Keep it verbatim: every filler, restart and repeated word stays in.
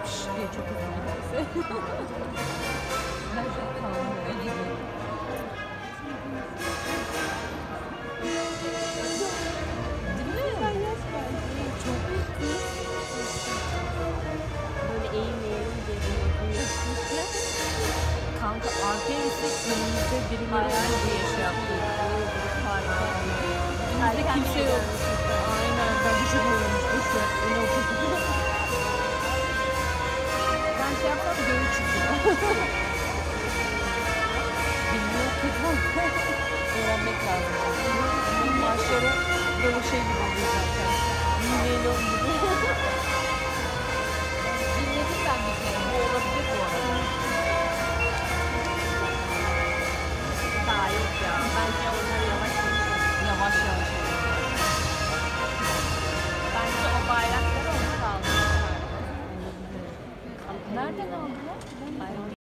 yetmiş diye çok hızlı giderse. Ben çok kalmıyor. Değil mi? Sen yaş bence. Çok hızlı. Böyle eğilmeyelim diye. Kanka arkaya gitsek önümüzde birileri var diye şey yaptık. Önümüzde kimse yok. Aynen. Ben düşünmüyorum. Boşver. Öyle okudum. Ben şey yapsam geri çıkıyor. Bilmiyorum ki. Öğrenmek lazım. Benim maaşları böyle şey gibi oluyor zaten. Milyon gibi. Dinledim ben bir kere. Bu olabilir bu arada. Daha yok ya. Bence onları yavaş yavaş. Yavaş yavaş. Bence o bayrakları onlar aldı. Nereden aldılar? Ben